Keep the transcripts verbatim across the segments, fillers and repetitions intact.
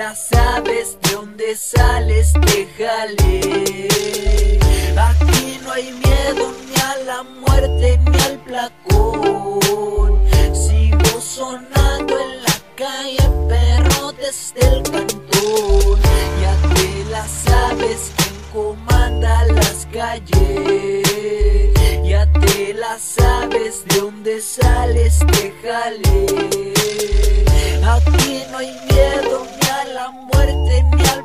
la sabes, de dónde sales, déjale. Aquí no hay miedo ni a la muerte ni al placón. Sigo sonando en la calle, perro desde el cantón. Ya te la sabes, quién comanda las calles. Ya te la sabes, de dónde sales, déjale. Aquí no hay miedo ni a la muerte ni al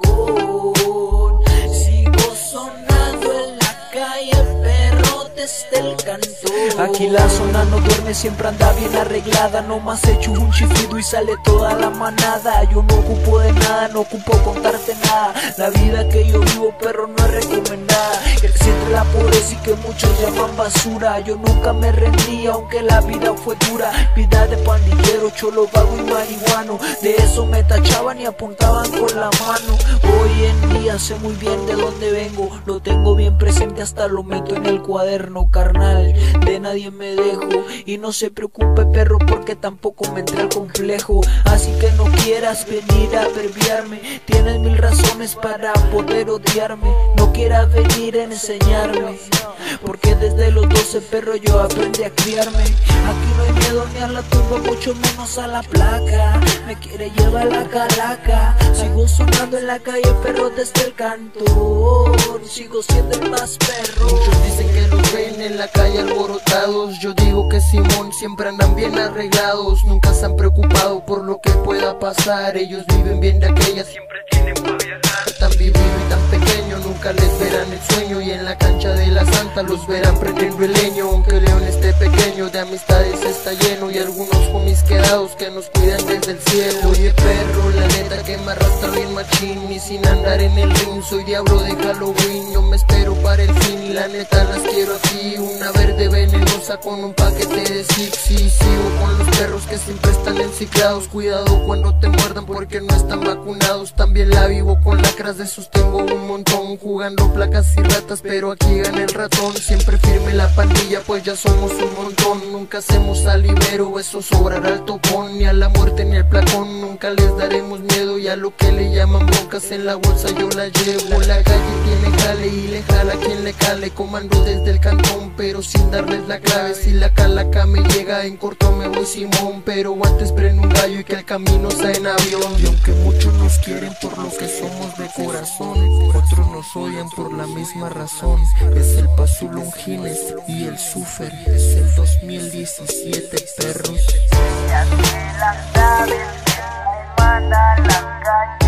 placón. Sigo sonando en la calle, perro desde el cantón. Aquí la zona no duerme, siempre anda bien arreglada. Nomás echo un chiflido y sale toda la manada. Yo no ocupo de nada, no ocupo contarte nada. La vida que yo vivo, perro, no es recomendada. Que siente la pobreza y que muchos llaman basura. Yo nunca me rendí, aunque la vida fue dura. Vida de pandillero, cholo, vago y marihuano. De eso me tachaban y apuntaban con la mano. Hoy en día sé muy bien de dónde vengo. Lo tengo bien presente, hasta lo meto en el cuaderno, carnal. De nadie me dejo. Y no se preocupe, perro, porque tampoco me entré al complejo. Así que no quieras venir a perviarme. Tienes mil razones para poder odiarme. No quieras venir a enseñarme, porque desde los doce, perro, yo aprendí a criarme. Aquí no hay miedo ni a la tumba, mucho menos a la placa. Me quiere llevar la calaca. Sigo sonando en la calle, perro, desde el cantón. Sigo siendo el más perro. Muchos dicen que los ven en la calle alborotados. Yo digo que Simón siempre andan bien arreglados. Nunca se han preocupado por lo que pueda pasar. Ellos viven bien de aquella, siempre tienen para viajar. Tan vivido y tan pequeño, nunca les verán el sueño. Y en la cancha de la Santa los verán prendiendo el leño. Aunque León esté pequeño, de amistades está lleno. Y algunos homies quedados que nos cuidan desde el cielo. Oye, perro, la neta que me arrastra bien machín. Y sin andar en el ring, soy diablo de Halloween. Yo me espero para el fin y la neta las quiero aquí. Una verde venenosa con un paquete de Six. Y sigo con los perros que siempre están enciclados. Cuidado cuando te muerdan porque no están vacunados. También la vivo con lacras, de esos tengo un montón. Jugando placas y ratas, pero aquí gana el ratón. Siempre firme la pandilla, pues ya somos un montón. Nunca hacemos al libero, eso sobrará al topón. Ni a la muerte ni al placón, nunca les daremos miedo. Y a lo que le llaman broncas en la bolsa yo la llevo. La calle tiene jale y le jala quien le cale. Comando desde el cantón, pero sin darles la clave. Si la calaca me llega en corto me voy Simón. Pero antes prendo un gallo y que el camino sea en avión. Y aunque muchos nos quieren por lo que somos de corazón, otros nos odian por la misma razón. Es el Paso Longines y el Sufer. Es el dos mil diecisiete, perros. Ya te la sabes, quién comanda las calles.